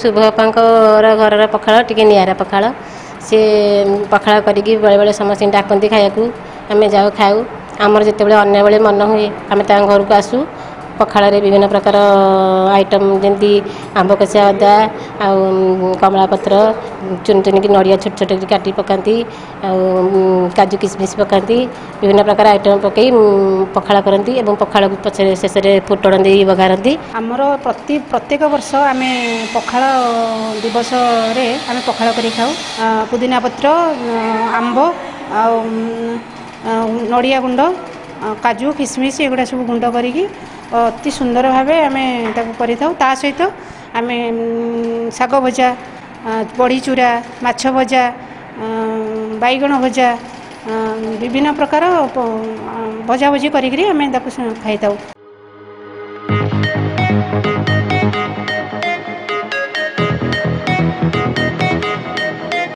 शुभ बापांकर घर पखाड़ टी निरा पखाड़ सी पखाड़ करी बेले बेले समस्त डाकती खाया आम जाऊ खाऊ आमर जिते अन्य बेले मन हुए आम घर को आसू पखाड़ विभिन्न प्रकार आइटम जमी आंब कषिया अदा कमला पत्र चुन चुनिक नड़िया छोट छोट काटी पकाती काजू किसमिश पकाती विभिन्न प्रकार आइटम पकई पखाड़ करती पखाड़ पछे शेष फुटण दे बघारती आमर प्रत्येक वर्ष आम पखाड़ दिवस आम पखाड़ कर खाऊ पुदीना पत्र आंब नड़िया गुंड काजू किसमिश एगुड़ा सब गुंड करी अति सुंदर भाव आम ता सहित आम शाग भजा बड़ी चूरा माछ भजा बैगण भजा विभिन्न प्रकार भजा भजी करी खाई।